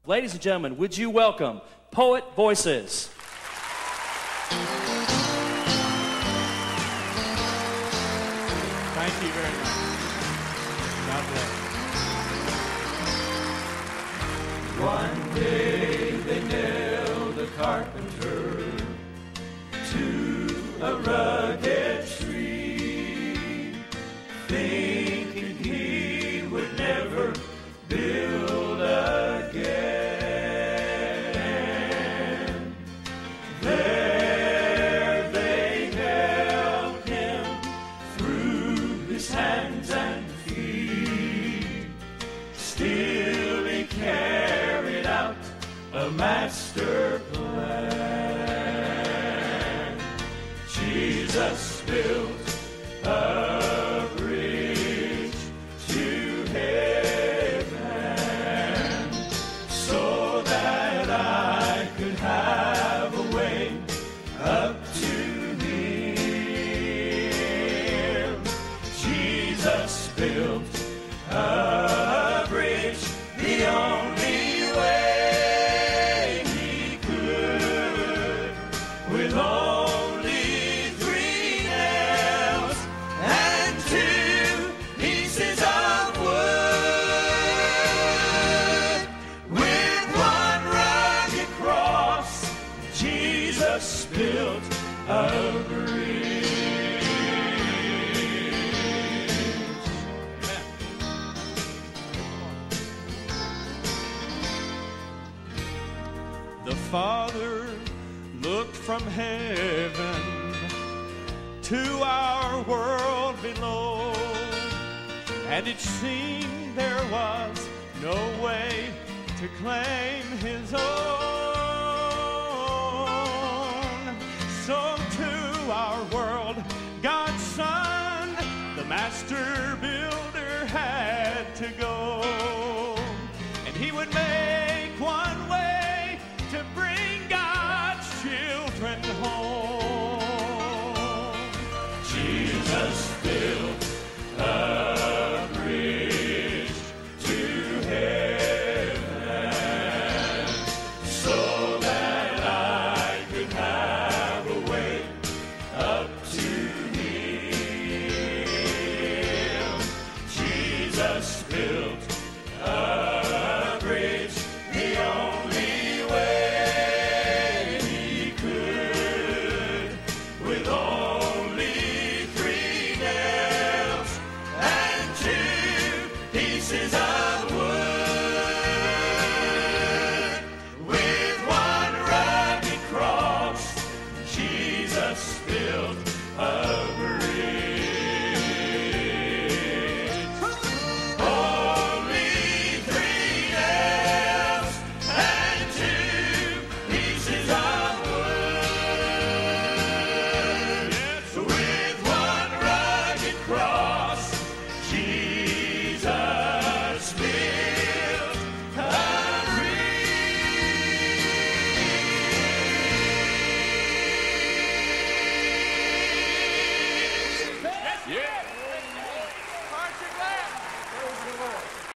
Ladies and gentlemen, would you welcome Poet Voices? Thank you very much. God bless. One day they nailed a carpenter to a rugged tree, thinking he would never build again. There they held him through his hands and feet. Still he carried out a master plan. Jesus built a bridge to heaven so that I could have a way up to him. Jesus built a bridge the only way he could, with only 3 nails and 2 pieces of wood. With one rugged cross, Jesus built a bridge. The Father looked from heaven to our world below, and it seemed there was no way to claim his own. So to our world, God's Son, the master builder, had to go, and he would make